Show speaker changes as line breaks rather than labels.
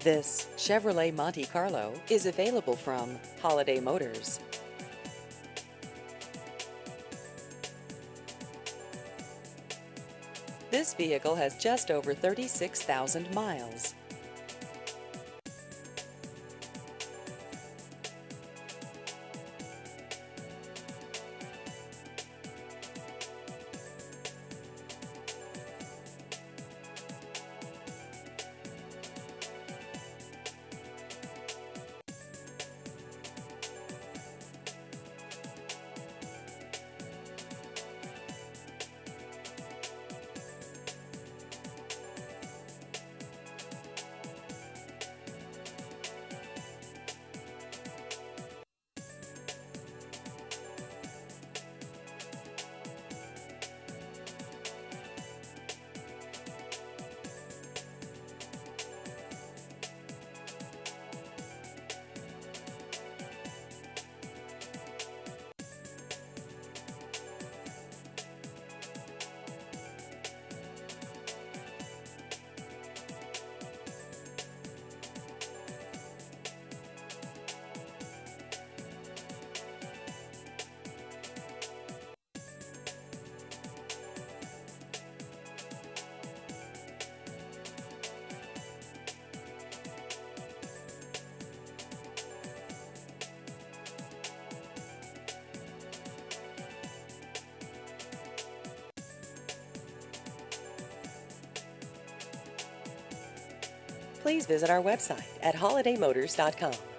This Chevrolet Monte Carlo is available from Holiday Motors. This vehicle has just over 36,000 miles. Please visit our website at holidaymotors.com.